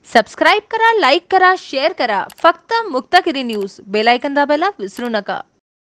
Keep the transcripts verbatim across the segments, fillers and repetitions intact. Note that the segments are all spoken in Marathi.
सबस्क्राईब करा, लाईक करा, शेअर करा. फक्त मुक्तागिरी न्यूज. बेल आयकॉन दाबायला विसरू नका.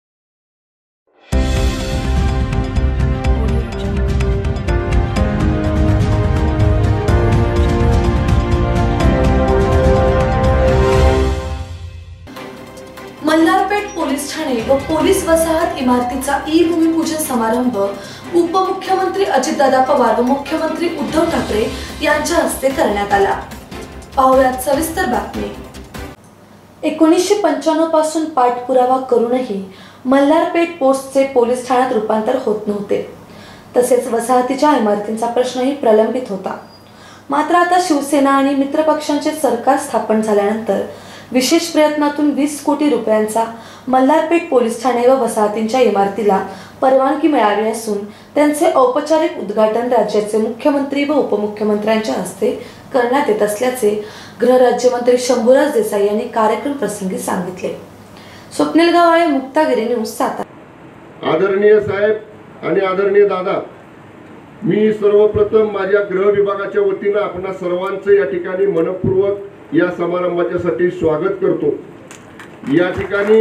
मल्हारपेठ पोलीस ठाणे व पोलीस वसाहत इमारतीचा ई भूमिपूजन समारंभ उपमुख्यमंत्री अजितदादा पवार व मुख्यमंत्री उद्धव ठाकरे यांच्या हस्ते करण्यात आला. पाहुयात सविस्तर बातमी. एकोणीसशे पंच्याण्णव पासून पाठपुरावा करूनही मल्हारपेठ पोस्टचे पोलीस ठाण्यात रूपांतर होत नव्हते. तसेच वसाहतीच्या इमारतींचा प्रश्नही प्रलंबित होता. मात्र आता शिवसेना आणि मित्रपक्षांचे सरकार स्थापन झाल्यानंतर विशेष प्रयत्नातून वीस कोटी रुपयांचा मल्हारपेठ पोलीस ठाणे व वसाहतींच्या इमारतीला परवानगी मिळाली असून त्यांचे औपचारिक उद्घाटन राज्याचे मुख्यमंत्री व उपमुख्यमंत्र्यांच्या हस्ते करण्यात येत असल्याचे गृहराज्यमंत्री शंभूराज देसाई यांनी कार्यक्रम प्रसंगी सांगितले. स्वप्नील गवाळे, मुक्तागिरी न्यूज, सातारा. आदरणीय साहेब आणि आदरणीय दादा, मी सर्वप्रथम माझ्या गृह विभागाच्या वतीने आपणा सर्वांचं या ठिकाणी मनपूर्वक या समारंभाच्यासाठी स्वागत करतो. या ठिकाणी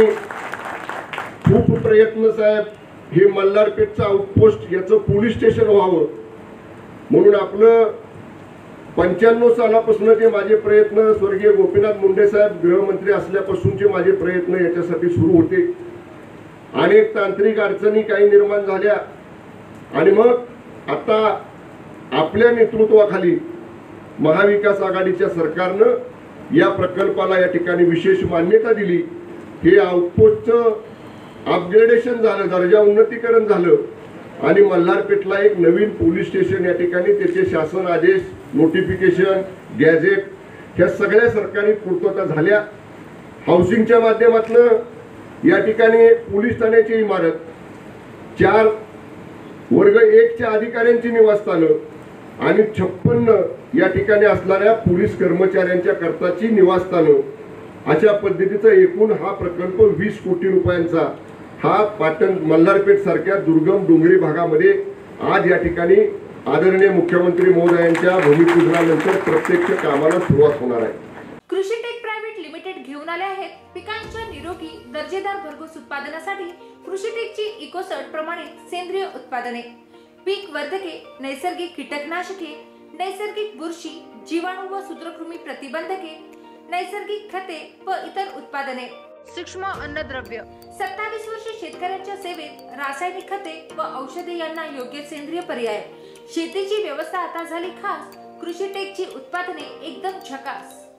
खूप प्रयत्न साहेब, हे मल्हारपेठचं आउटपोस्ट याचं पोलीस स्टेशन व्हावं म्हणून आपलं पंच्याण्णव सालापासून जे माझे प्रयत्न, स्वर्गीय गोपीनाथ मुंडे साहेब गृहमंत्री असल्यापासूनचे माझे प्रयत्न याच्यासाठी सुरू होते. अनेक तांत्रिक अडचणी काही निर्माण झाल्या आणि मग आता आपल्या नेतृत्वाखाली महाविकास आघाडीच्या सरकारनं या प्रकल्पाला या ठिकाणी विशेष मान्यता दिली. हे आउटपोस्टचं अपग्रेडेशन झालं, दर्जा उन्नतीकरण झालं आणि मल्हारपेठला एक नवीन पोलीस स्टेशन या ठिकाणी त्याचे शासन आदेश, नोटिफिकेशन, गॅझेट ह्या सगळ्या सरकारी पूर्तता झाल्या. हाऊसिंगच्या माध्यमातून या ठिकाणी पोलीस ठाण्याची इमारत, चार वर्ग एकच्या अधिकाऱ्यांची निवासस्थानं आणि छप्पन्न या ठिकाणी असणाऱ्या पोलीस कर्मचाऱ्यांच्या करताची निवासस्थानं, अशा पद्धतीचा एकूण हा प्रकल्प वीस कोटी रुपयांचा हा पाटण मल्हारपेठ सारख्या दुर्गम डोंगरी भागामध्ये आज या ठिकाणी आदरणीय मुख्यमंत्री महोदयांच्या भूमिपूजनानंतर प्रत्यक्ष कामाला सुरुवात होणार आहे. कृषी टेक प्रायव्हेट लिमिटेड घेऊन आले आहेत पिकांच्या निरोगी दर्जेदार भरघोस उत्पादनासाठी कृषी टेकची इकोसर्ट प्रमाणित सेंद्रिय उत्पादने, पीक वर्धके, नैसर्गिक कीटकनाशके, नैसर्गिक बुरशी, जीवाणू व सूत्रकृमी प्रतिबंधके, नैसर्गिक खते व इतर उत्पादने, सूक्ष्म अन्नद्रव्य. सत्तावीस वर्ष शेतकऱ्यांच्या सेवेत रासायनिक खते व औषधे यांना योग्य सेंद्रिय पर्याय. शेतीची व्यवस्था आता झाली खास. कृषी टेकची उत्पादने एकदम झकास.